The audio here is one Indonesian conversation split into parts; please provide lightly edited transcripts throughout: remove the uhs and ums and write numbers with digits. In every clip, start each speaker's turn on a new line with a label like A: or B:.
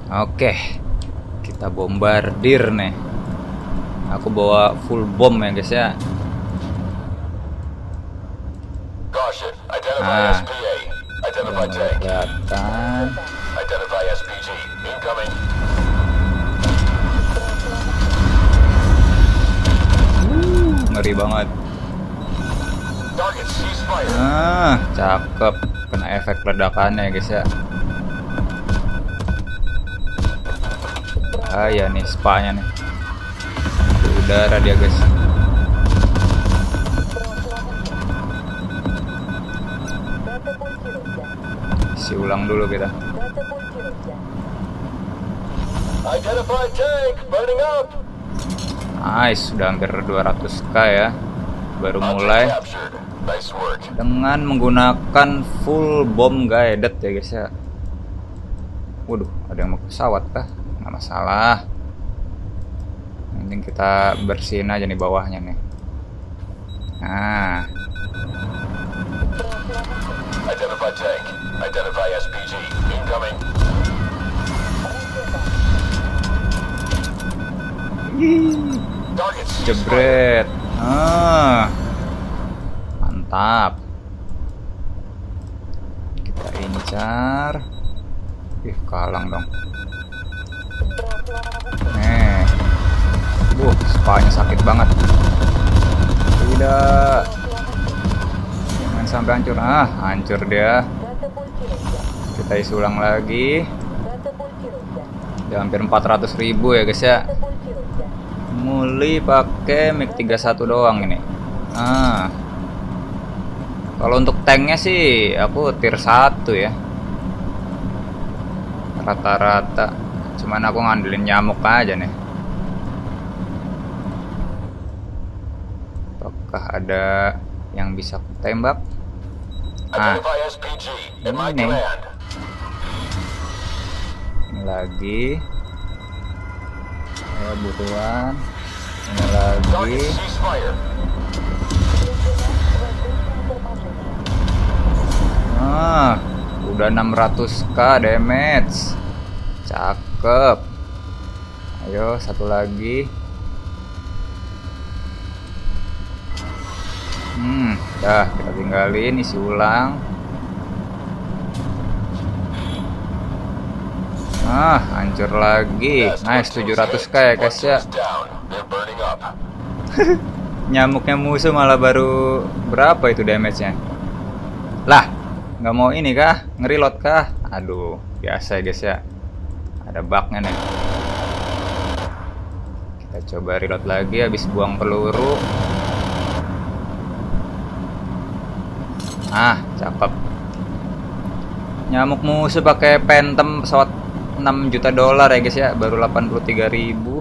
A: Oke, kita bombardir nih. Aku bawa full bom ya guys ya.
B: Caution. Identify
A: Nah,
B: SPA. Identify
A: udah
B: tank.
A: kelihatan.
B: Identify SPG. Incoming.
A: Ngeri banget.
B: Target ceasefire.
A: Cakep. Kena efek ledakannya ya guys ya. Ya nih spanya nih. Di udara dia guys. Isi ulang dulu kita.
B: Identify tank. Burning up.
A: Nice, sudah hampir 200k ya. Baru mulai
B: Captured. Nice work.
A: dengan menggunakan full bomb guided ya guys ya. Waduh, ada yang mau pesawat kah? Nggak masalah. Yang penting kita bersihin aja nih bawahnya nih. Nah,
B: Identify tank. Identify SPG. Incoming. Target ceasefire.
A: jebret. Mantap. Kita incar. Kalang dong. Nih. Spanya sakit banget. Tidak. Jangan sampai hancur. Hancur dia. Kita isi ulang lagi. Udah hampir 400.000 ya guys ya. Muli pakai MiG-31 doang ini. Kalau untuk tanknya sih aku tier 1 ya. Rata-rata. Cuman aku ngandelin nyamuk aja nih. Apakah ada yang bisa aku tembak?
B: Identify SPG. In my
A: ini.
B: command.
A: Ini lagi. Buruan. Ini lagi.
B: Target ceasefire.
A: Udah 600k damage. Cakep. Ayo satu lagi. Dah kita tinggalin, isi ulang. Hancur lagi. Nice, 700k ya guys ya. Nyamuknya musuh malah baru berapa itu damage-nya? Lah, nggak mau ini kah? Ngereload kah? Aduh, biasa ya guys ya. Ada bugnya nih. Kita coba reload lagi habis buang peluru. Cakep. Nyamuk musuh pakai Phantom pesawat 6 juta dolar ya guys ya, baru 83.000.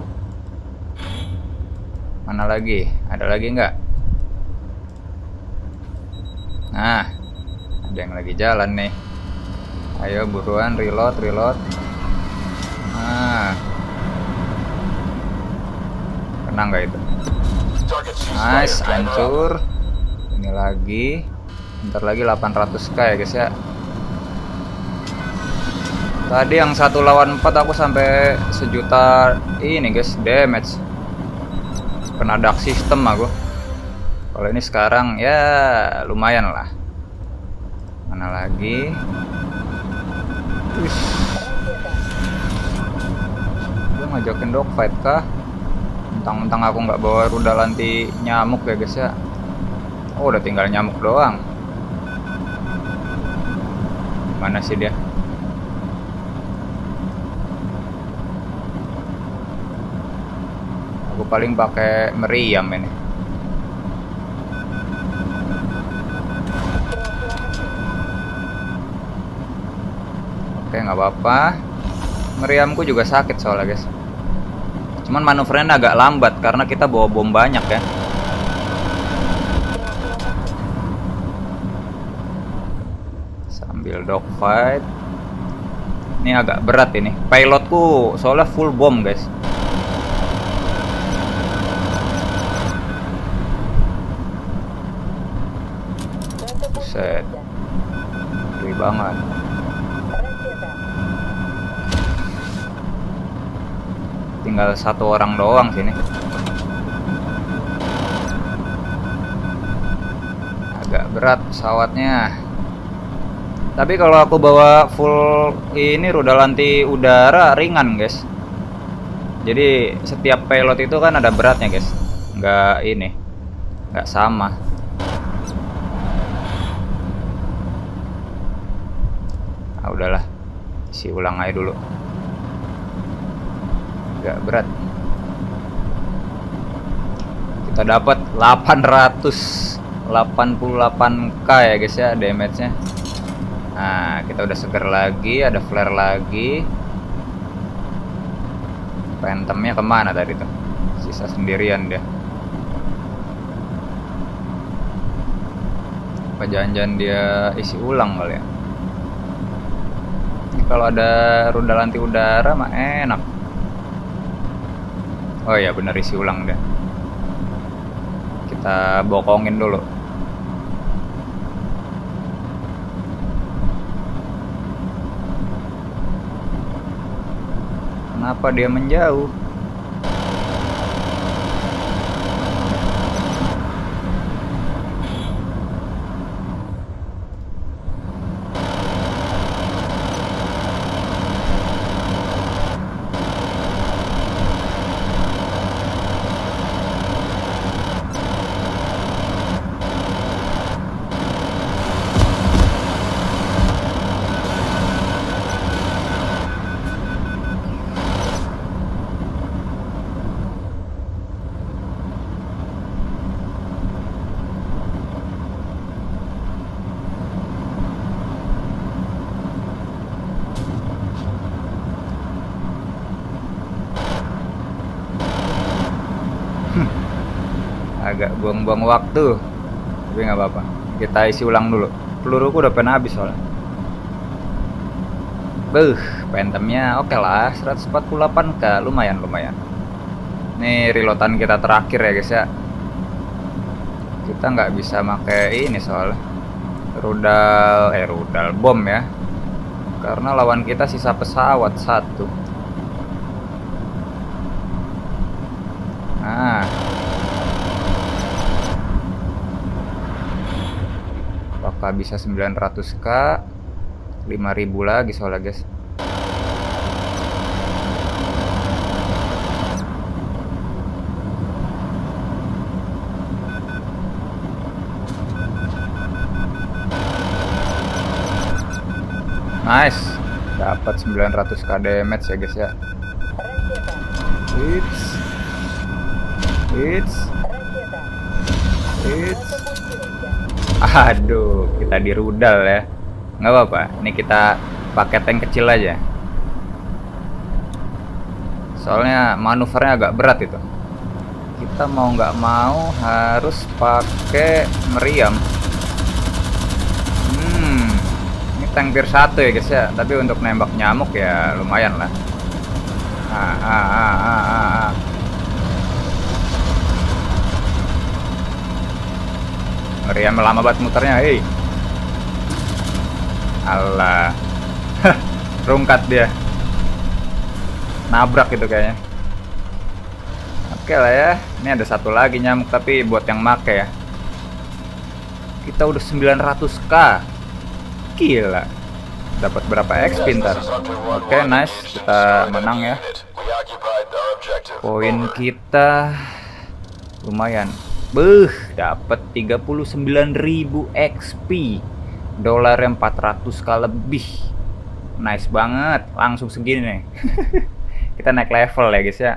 A: Mana lagi? Ada lagi nggak? Ada yang lagi jalan nih. Ayo buruan reload. Kena nggak itu? Nice, hancur. Ini lagi. Bentar lagi 800k ya guys ya. Tadi yang 1 lawan 4 aku sampai 1 juta ini guys damage. Kena dark system aku. Kalau ini sekarang ya lumayan lah. Mana lagi? Dia ngajakin dogfight kah? Mentang-mentang aku nggak bawa rudal anti nyamuk ya guys ya. Udah tinggal nyamuk doang. Mana sih dia? Aku paling pakai meriam ini. Oke, nggak apa-apa. Meriamku juga sakit soalnya guys. Cuman manuvernya agak lambat karena kita bawa bom banyak ya. Sambil dogfight. Ini agak berat ini. Pilotku soalnya full bom guys. Buset. Ngeri banget. tinggal satu orang doang sini. Agak berat pesawatnya. Tapi kalau aku bawa full ini rudal anti udara ringan, guys. Jadi setiap payload itu kan ada beratnya, guys. Nggak sama. Ah, udahlah. Isi ulang aja dulu. Agak berat. Kita dapat 888k ya, guys ya, damage-nya. Nah, kita udah seger lagi, ada flare lagi. Phantomnya kemana tadi tuh? Sisa sendirian dia. Apa jangan-jangan dia isi ulang kali ya? Ini kalau ada rudal anti udara mah enak. Oh iya, bener isi ulang dia. Kita bokongin dulu. Kenapa dia menjauh? Agak buang-buang waktu, tapi nggak apa-apa. Kita isi ulang dulu. Peluruku udah pengen habis soalnya. Phantomnya oke lah, 148k, lumayan. Ini reloadan kita terakhir ya guys ya. Kita nggak bisa pakai ini soalnya rudal bom ya, karena lawan kita sisa pesawat satu. Nah, apakah bisa 900k? 5000 lagi soalnya guys. Nice, dapat 900k damage ya guys ya. Hits. Aduh, kita di rudal ya. Nggak apa-apa, ini kita pakai tank kecil aja. Soalnya manuvernya agak berat itu. Kita mau nggak mau harus pakai meriam. Ini tank tier 1 ya guys ya. Tapi untuk nembak nyamuk ya lumayan lah. Meriam lama banget muternya, hei. Alah. Rungkat dia. Nabrak itu kayaknya. Oke lah ya. Ini ada satu lagi nyamuk tapi buat yang make ya. Kita udah 900k. Gila. Dapat berapa XP ntar? Oke, nice. Kita menang ya. Poin kita lumayan. Dapat 39.000 XP. Dolar yang 400k lebih. Nice banget. Langsung segini nih. Kita naik level ya guys ya.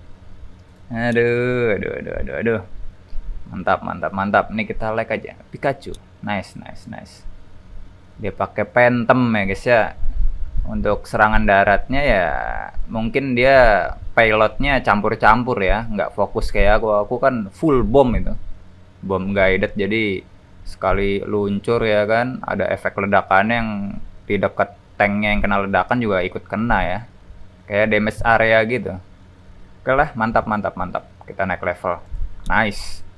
A: Aduh. Mantap. Nih kita like aja. Pikachu. Nice. Dia pakai Phantom ya guys ya. Untuk serangan daratnya ya mungkin dia payloadnya campur-campur ya, nggak fokus kayak aku kan full bom itu, bom guided, jadi sekali luncur ya kan ada efek ledakan yang di dekat tanknya yang kena ledakan juga ikut kena ya, kayak damage area gitu. Oke lah, mantap, kita naik level. Nice.